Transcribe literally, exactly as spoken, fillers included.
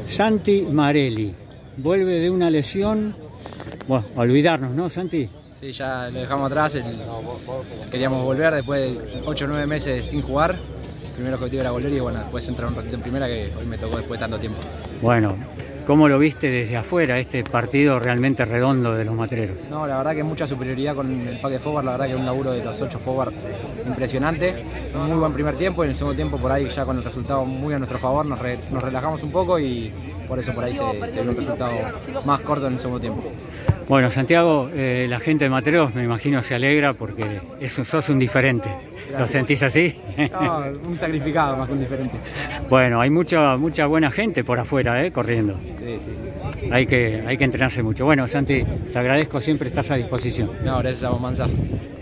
Santi Marelli vuelve de una lesión. Bueno, a olvidarnos, ¿no, Santi? Sí, ya lo dejamos atrás. El, queríamos volver después de ocho o nueve meses sin jugar. El primer objetivo era volver y bueno, después entrar un ratito en primera, que hoy me tocó después de tanto tiempo. Bueno, ¿cómo lo viste desde afuera este partido realmente redondo de los Matreros? No, la verdad que mucha superioridad con el pack de forward. La verdad que un laburo de los ocho forward impresionante. Un muy buen primer tiempo y en el segundo tiempo por ahí ya con el resultado muy a nuestro favor nos, re, nos relajamos un poco y por eso por ahí se, se vio un resultado más corto en el segundo tiempo. Bueno, Santiago, eh, la gente de Matreros me imagino se alegra porque eso, sos un diferente. Gracias. ¿Lo sentís así? No, un sacrificado más que un diferente. Bueno, hay mucha mucha buena gente por afuera, ¿eh? Corriendo. Sí, sí, sí. Hay que, hay que entrenarse mucho. Bueno, Santi, te agradezco, siempre estás a disposición. No, gracias a vos, Manzar.